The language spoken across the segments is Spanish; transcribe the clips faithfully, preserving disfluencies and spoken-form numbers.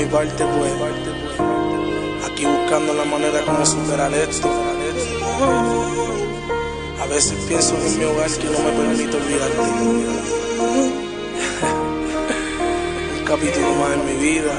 mi parte, pues, aquí buscando la manera como superar esto. A veces pienso en mi hogar que no me permite olvidarte. Un capítulo más en mi vida,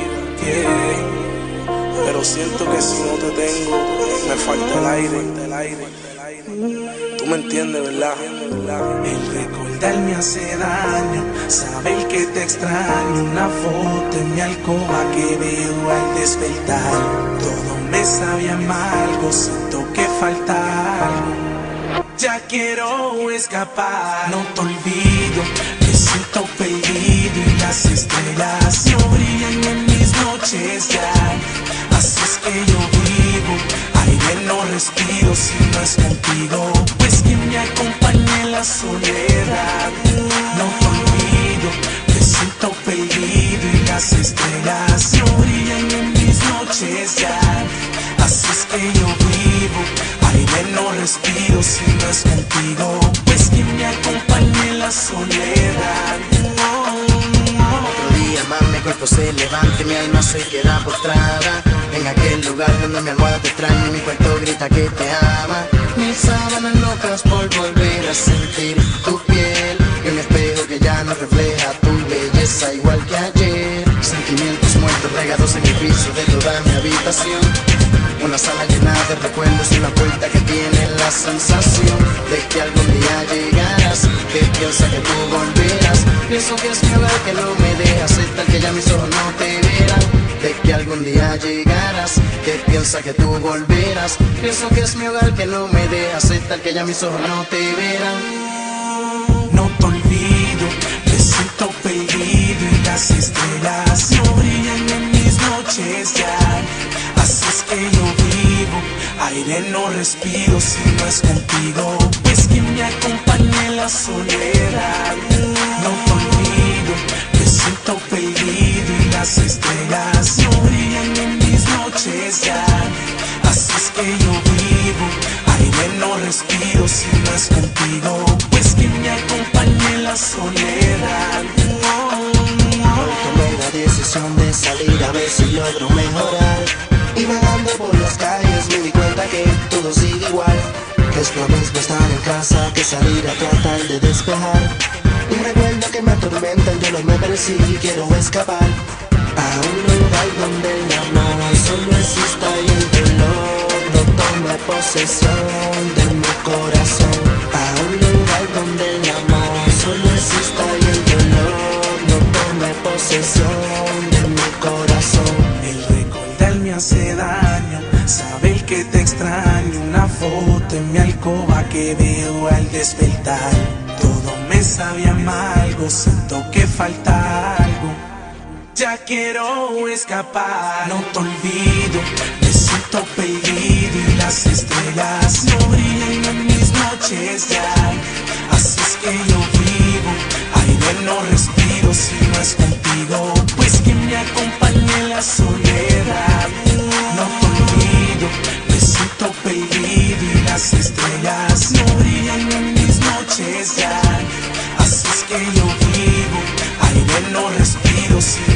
yeah. Pero siento que si no te tengo, me falta el aire. Tú me entiendes, ¿verdad? El recordar me hace daño, saber que te extraño. Una foto en mi alcoba que veo al despertar. Todo me sabe amargo, siento que falta algo. Ya quiero escapar, no te olvido, me siento perdido y las estrellas no brillan en mis noches ya. Así es que yo vivo, aire no respiro si no es contigo, pues quien me acompaña en la soledad. No te olvido, me siento perdido y las estrellas no brillan en mis noches ya. Así es que yo vivo, aire no respiro si no es contigo, pues quien me acompaña en la soledad. Otro día más mi cuerpo se levanta y mi alma se queda postrada en aquel lugar donde mi almohada te extraña y mi cuerpo grita que te ama. Mis sábanas locas por volver a sentir tu piel y un espejo que ya no refleja tu belleza igual que ayer. Sentimientos muertos regados en el piso de toda mi habitación. Una sala llena de recuerdos y una puerta que tiene la sensación de que algún día llegarás, que piensa que tú volverás. Pienso que es mi hogar que no me deja aceptar que ya mis ojos no te verán, de que algún día llegarás, que piensa que tú volverás. Pienso que es mi hogar que no me deja aceptar que ya mis ojos no te verán. No te olvido, me siento perdido y las estrellas no brillan en mis noches ya. Así es que yo vivo, aire no respiro si no es contigo, pues quien me acompaña en la soledad. No te olvido, me siento perdido y las estrellas no brillan en mis noches ya. Así es que yo vivo, aire no respiro si no es contigo, pues quien me acompaña en la soledad. Hoy tomé la decisión de salir a ver si logro mejorar. Y vagando por las calles me di cuenta que todo sigue igual. Es lo mismo estar en casa que salir a tratar de despejar. Un recuerdo que me atormenta, yo no me persigue y quiero escapar a un lugar donde el amor solo exista y el dolor no tome posesión de mi corazón. A un lugar donde el amor solo exista y el dolor no tome posesión de mi corazón. Me hace daño saber que te extraño. Una foto en mi alcoba que veo al despertar. Todo me sabe amargo, siento que falta algo. Ya quiero escapar, no te olvido, me siento perdido y las estrellas no brillan en mis noches ya. Así es que yo vivo, aire no respiro si no es contigo, pues quien me acompaña en la soledad. No te olvido, me siento perdido y las estrellas no brillan en mis noches ya. Así es que yo vivo, aire no respiro si